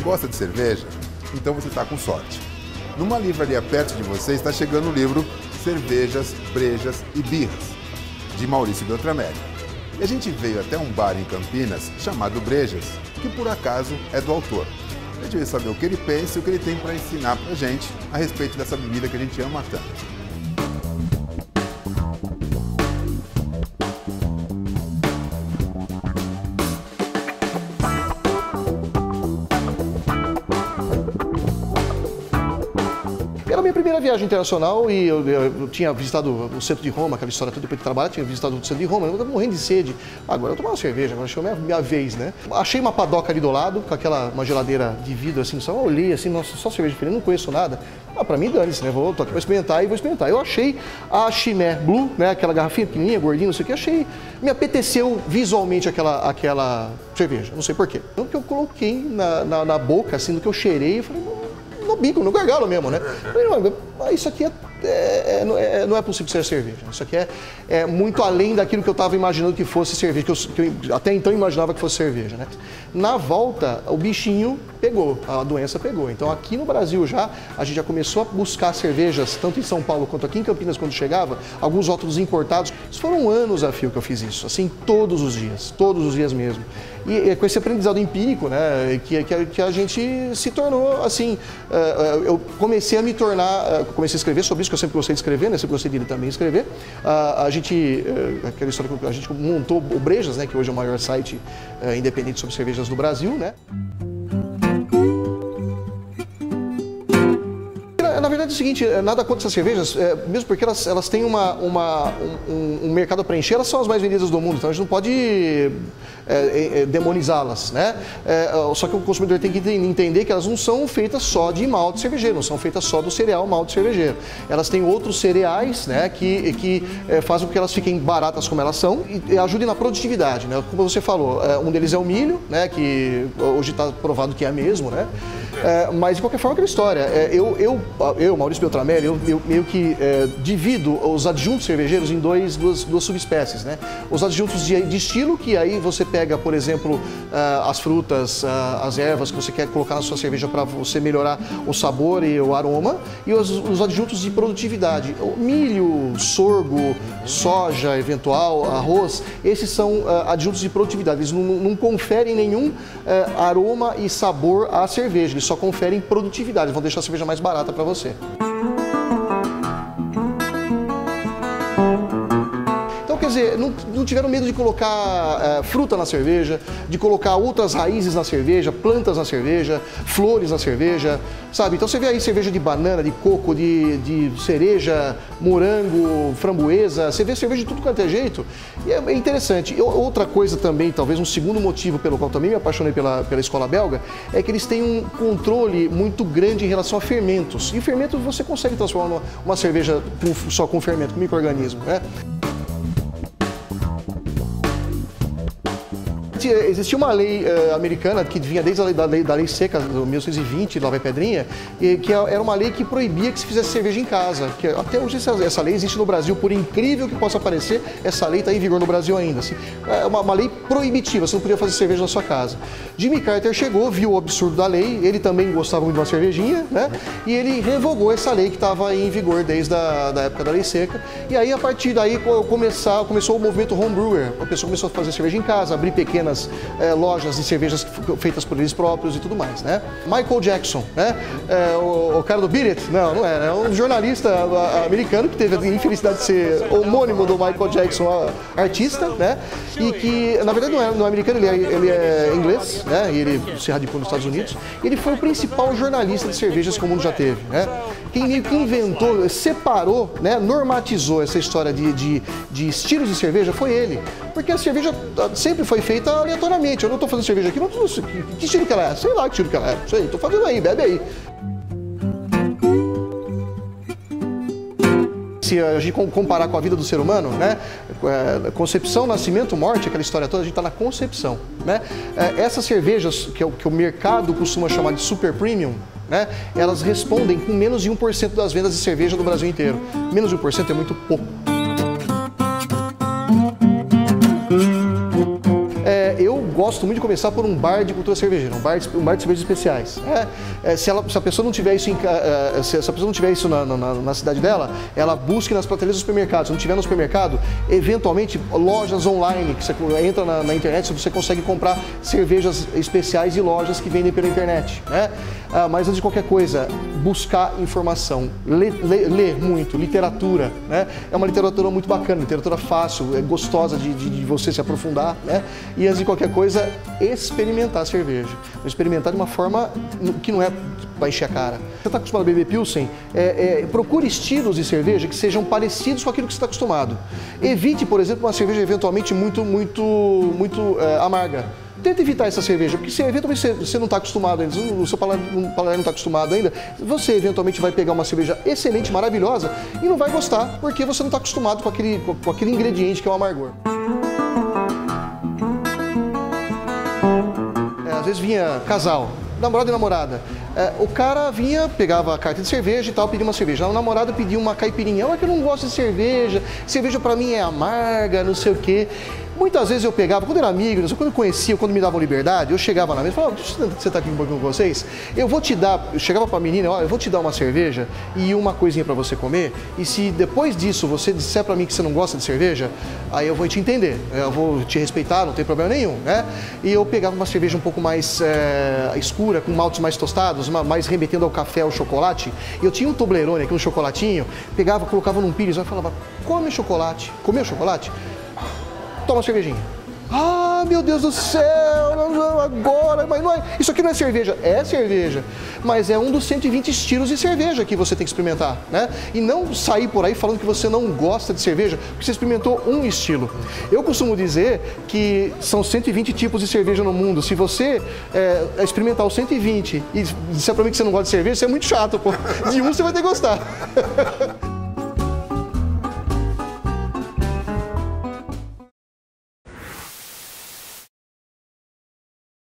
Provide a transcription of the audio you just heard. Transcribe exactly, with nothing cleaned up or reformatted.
gosta de cerveja? Então você está com sorte. Numa livraria perto de você está chegando o livro Cervejas, Brejas e Birras, de Maurício Beltramelli. E a gente veio até um bar em Campinas chamado Brejas, que por acaso é do autor. A gente veio saber o que ele pensa e o que ele tem para ensinar pra gente a respeito dessa bebida que a gente ama tanto. Era a minha primeira viagem internacional e eu, eu, eu tinha visitado o centro de Roma, aquela história toda para trabalhar, tinha visitado o centro de Roma, eu estava morrendo de sede. Agora eu tomava uma cerveja, agora chegou a minha, minha vez, né? Achei uma padoca ali do lado, com aquela, uma geladeira de vidro assim, só olhei assim, nossa, só cerveja diferente, não conheço nada. Ah, pra mim dane-se, né? Vou, tô aqui pra experimentar e vou experimentar. Eu achei a Chimay Blue, né? Aquela garrafinha pequenininha, gordinha, não sei o que, achei, me apeteceu visualmente aquela, aquela cerveja, não sei porquê. Então que eu coloquei na, na, na boca, assim, do que eu cheirei, eu falei, no bico, no gargalo mesmo, né? Falei, isso aqui é, é, é, não é possível ser cerveja. Isso aqui é, é muito além daquilo que eu estava imaginando que fosse cerveja, que eu, que eu até então imaginava que fosse cerveja, né? Na volta, o bichinho pegou, a doença pegou. Então aqui no Brasil já, a gente já começou a buscar cervejas, tanto em São Paulo quanto aqui em Campinas, quando chegava, alguns rótulos importados. Isso foram anos a fio que eu fiz isso, assim, todos os dias, todos os dias mesmo. E é com esse aprendizado empírico, né, que, que, que a gente se tornou, assim, eu comecei a me tornar, comecei a escrever sobre isso, que eu sempre gostei de escrever, né, sempre gostei dele também escrever. A gente, aquela história que a gente montou o Brejas, né, que hoje é o maior site independente sobre cervejas do Brasil, né. Na verdade é o seguinte, nada contra essas cervejas, é, mesmo porque elas, elas têm uma, uma, um, um mercado a preencher, elas são as mais vendidas do mundo, então a gente não pode é, é, demonizá-las, né? É, só que o consumidor tem que entender que elas não são feitas só de malte cervejeiro, não são feitas só do cereal malte cervejeiro. Elas têm outros cereais, né, que, que é, fazem com que elas fiquem baratas como elas são e, e ajudem na produtividade, né? Como você falou, é, um deles é o milho, né, que hoje está provado que é mesmo, né? É, mas de qualquer forma, aquela história, é, eu, eu, eu, Maurício Beltramelli, eu, eu meio que é, divido os adjuntos cervejeiros em dois, duas, duas subespécies, né? Os adjuntos de, de estilo, que aí você pega, por exemplo, uh, as frutas, uh, as ervas que você quer colocar na sua cerveja para você melhorar o sabor e o aroma, e os, os adjuntos de produtividade, o milho, sorgo, soja, eventual, arroz, esses são uh, adjuntos de produtividade, eles não, não conferem nenhum uh, aroma e sabor à cerveja, eles só conferem produtividade, eles vão deixar a cerveja mais barata para você. Quer dizer, não, não tiveram medo de colocar é, fruta na cerveja, de colocar outras raízes na cerveja, plantas na cerveja, flores na cerveja, sabe? Então você vê aí cerveja de banana, de coco, de, de cereja, morango, framboesa, você vê cerveja de tudo quanto é jeito. E é, é interessante. Eu, outra coisa também, talvez um segundo motivo pelo qual também me apaixonei pela, pela escola belga, é que eles têm um controle muito grande em relação a fermentos. E fermentos você consegue transformar uma, uma cerveja com, só com fermento, com micro-organismo, né? Existia uma lei uh, americana que vinha desde a lei, da, lei, da lei seca, de mil novecentos e vinte, lá vai Pedrinha, e, que era uma lei que proibia que se fizesse cerveja em casa. Que até hoje essa, essa lei existe no Brasil, por incrível que possa parecer, essa lei está em vigor no Brasil ainda. Assim, é uma, uma lei proibitiva, você não podia fazer cerveja na sua casa. Jimmy Carter chegou, viu o absurdo da lei, ele também gostava muito de uma cervejinha, né? E ele revogou essa lei que estava em vigor desde a da época da lei seca. E aí, a partir daí, começar, começou o movimento homebrewer. A pessoa começou a fazer cerveja em casa, abrir pequenas É, lojas de cervejas feitas por eles próprios e tudo mais, né? Michael Jackson, né? É, o, o cara do Beat It? Não, não é. É um jornalista americano que teve a infelicidade de ser homônimo do Michael Jackson, artista, né? E que, na verdade, não é, não é americano, ele é, ele é inglês, né? E ele se radicou nos Estados Unidos. Ele foi o principal jornalista de cervejas que o mundo já teve, né? Quem meio que inventou, separou, né? Normatizou essa história de, de, de estilos de cerveja foi ele. Porque a cerveja sempre foi feita aleatoriamente. Eu não estou fazendo cerveja aqui, não tô, que, que estilo que ela é? Sei lá que estilo que ela é. Sei, estou fazendo aí, bebe aí. Se a gente comparar com a vida do ser humano, né? Concepção, nascimento, morte, aquela história toda, a gente está na concepção, né? Essas cervejas que, que o mercado costuma chamar de super premium, né? Elas respondem com menos de um por cento das vendas de cerveja do Brasil inteiro. Menos de um por cento é muito pouco. Eu gosto gosto muito de começar por um bar de cultura cervejeira, um bar de, um bar de cervejas especiais. É, é, se, ela, se a pessoa não tiver isso, em, é, se a pessoa não tiver isso na, na, na cidade dela, ela busque nas prateleiras do supermercado. Se não tiver no supermercado, eventualmente lojas online, que você entra na, na internet, você consegue comprar cervejas especiais de lojas que vendem pela internet. Né? Ah, mas antes de qualquer coisa, buscar informação, ler, ler, ler muito, literatura. Né? É uma literatura muito bacana, literatura fácil, é gostosa de, de, de você se aprofundar. Né? E antes de qualquer coisa, experimentar a cerveja. Experimentar de uma forma que não é para encher a cara. Você está acostumado a beber Pilsen? É, é, procure estilos de cerveja que sejam parecidos com aquilo que você está acostumado. Evite, por exemplo, uma cerveja eventualmente muito, muito, muito é, amarga. Tenta evitar essa cerveja, porque se eventualmente você, você não está acostumado ainda, o seu paladar, paladar não está acostumado ainda, você eventualmente vai pegar uma cerveja excelente, maravilhosa e não vai gostar, porque você não está acostumado com aquele, com, com aquele ingrediente que é o amargor. É, às vezes vinha casal, namorado e namorada. É, o cara vinha, pegava a carta de cerveja e tal, pedia uma cerveja. O namorado pedia uma caipirinha. É que eu não gosto de cerveja, cerveja pra mim é amarga, não sei o quê. Muitas vezes eu pegava, quando era amigo, quando eu conhecia, quando me davam liberdade, eu chegava na mesa e falava, deixa eu sentar aqui um pouquinho com vocês, eu vou te dar, eu chegava pra menina, olha, eu vou te dar uma cerveja e uma coisinha pra você comer, e se depois disso você disser pra mim que você não gosta de cerveja, aí eu vou te entender, eu vou te respeitar, não tem problema nenhum, né? E eu pegava uma cerveja um pouco mais é, escura, com maltes mais tostados, uma, mais remetendo ao café, ao chocolate, e eu tinha um Toblerone aqui, um chocolatinho, pegava, colocava num pires, e falava, come chocolate, comeu chocolate? Toma uma cervejinha. Ah, meu Deus do céu, agora, mas não é, isso aqui não é cerveja. É cerveja, mas é um dos cento e vinte estilos de cerveja que você tem que experimentar, né? E não sair por aí falando que você não gosta de cerveja, porque você experimentou um estilo. Eu costumo dizer que são cento e vinte tipos de cerveja no mundo. Se você é, experimentar os cento e vinte e disser pra mim que você não gosta de cerveja, isso é muito chato, pô. De um você vai ter que gostar.